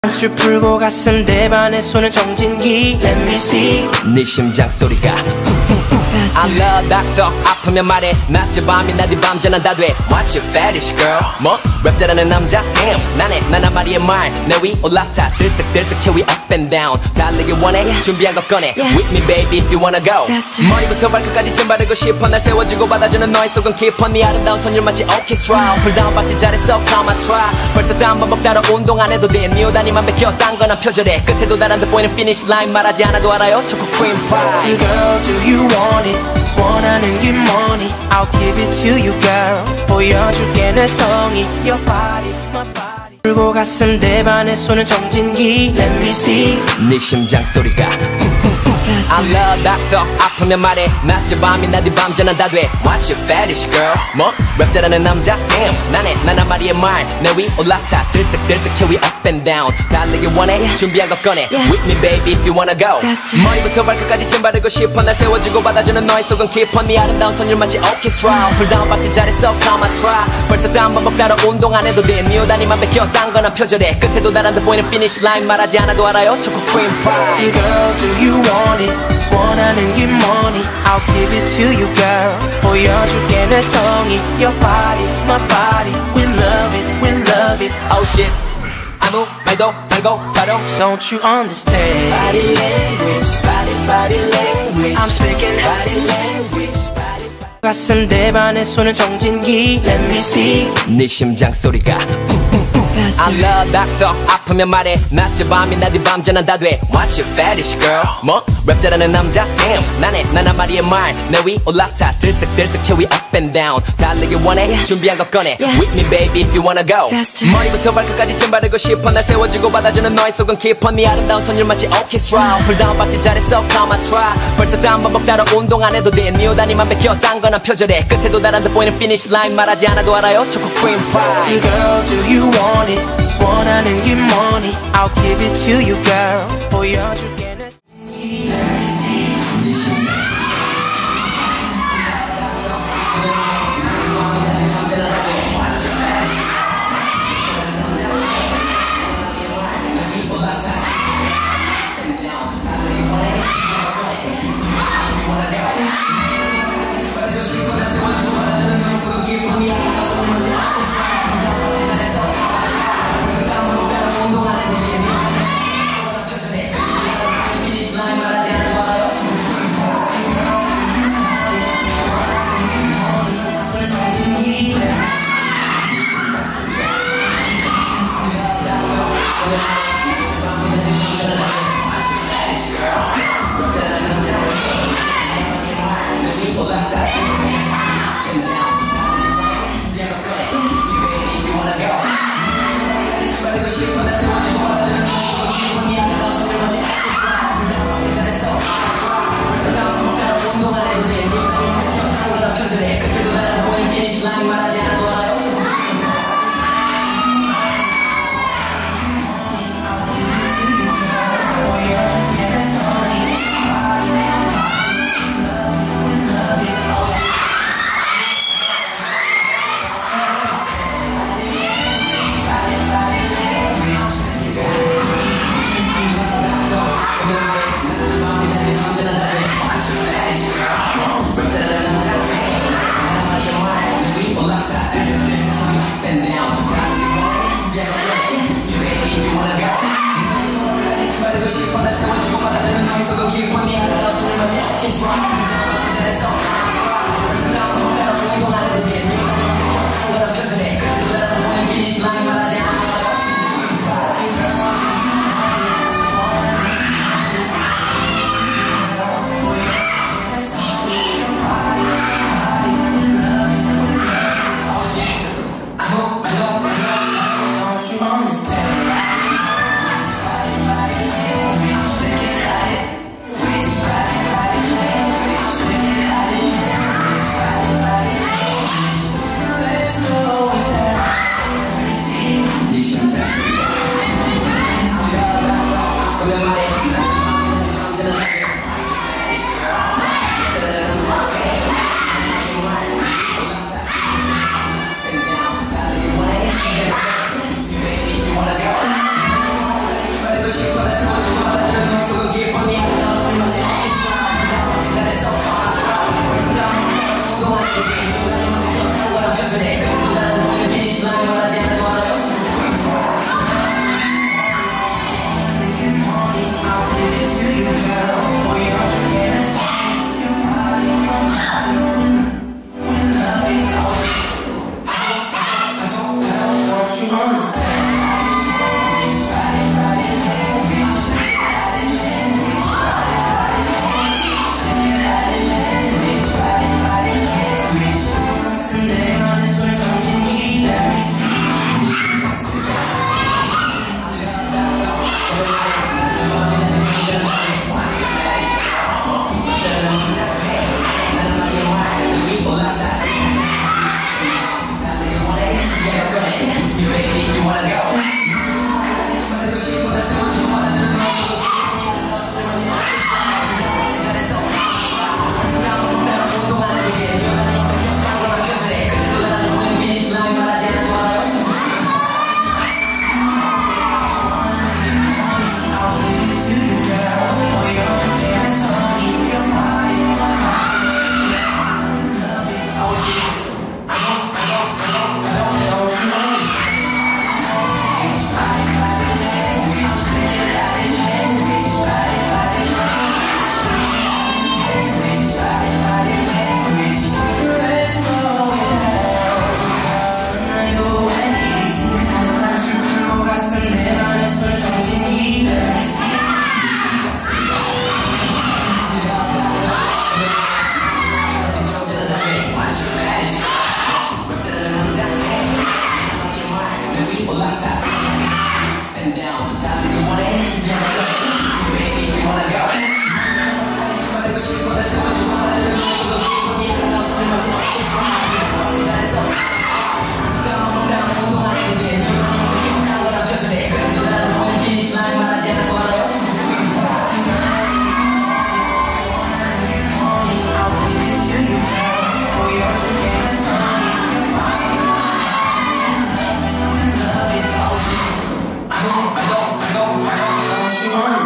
줄 풀고 가슴 대반에 손을 정진기 Let me see 네 심장 소리가 I love doctor 아프면 말해 낮에 밤이나 네 밤새나 다 돼 What's your fetish girl 뭐? 랩 잘하는 남자 Damn 나네 나나 말이의 말내 위 올라타 들썩들썩 채위 up and down 달리기 원해 준비한 거 꺼내 With me baby if you wanna go 머리부터 발끝까지 침 바르고 싶어 날 세워주고 받아주는 너의 속은 깊어 네 아름다운 손질 마치 오케스트라 풀다운 파티 잘했어 come on try 벌써 다음 반복 따라 운동 안 해도 돼네 옷 아니만 베껴 딴 건 안 표절해 끝에 도달한 듯 보이는 finish line 말하지 않아도 알아요 초코 크림 파이 Girl do you want it 원하는 게 뭐니 I'll give it to you girl 보여줄게 내 성의 Your body my body 풀고 가슴 대반에 손을 정진기 Let me see 네 심장 소리가 I love doctor 아프면 말해 낮에 밤이나 네 밤새나 다 돼 What's your fetish girl 뭐? 랩 잘하는 남자 Damn 나네 나나 말이의 말내 위 올라타 들썩들썩 채위 up and down 달리기 원해 준비한 거 꺼내 With me baby if you wanna go 머리부터 발끝까지 침 바르고 싶어 날 세워주고 받아주는 너의 속은 깊어 네 아름다운 손질 마치 오케스트라 풀다운 파티 잘했어 come on try 벌써 다음 반복 따라 운동 안 해도 돼네 옷 아니만 베껴 딴 건 안 표절해 끝에 도달한 듯 보이는 finish line 말하지 않아도 알아요 초코 크림 파이 Girl do you want it 원하는 게 뭐니 I'll give it to you girl 보여줄게 내 성의 Your body my body We love it we love it Oh shit 아무 말도 말고 바로 Don't you understand Body language body language I'm speaking body language 가슴 대반에 손을 정진기 Let me see 네 심장 소리가 I love doctor 아프면 말해 낮에 밤이나 네 밤새나 다 돼 What's your fetish girl 뭐? 랩 잘하는 남자 Damn 나네 나나 말이의 말내 위 올라타 들썩들썩 채위 up and down 달리기 원해 준비한 거 꺼내 With me baby if you wanna go 머리부터 발끝까지 침 바르고 싶어 날 세워주고 받아주는 너의 속은 깊어 네 아름다운 손질 마치 오케스트라 풀다운 파티 잘했어 come on try 벌써 다음 반복 따라 운동 안 해도 돼네 옷 아니만 베껴 딴 건 안 표절해 끝에 도달한 듯 보이는 finish line 말하지 않아도 알아요 초코 크림 파이 Girl do you want it 원하는 게 뭐니 I'll give it to you girl 보여줄게 내 She wants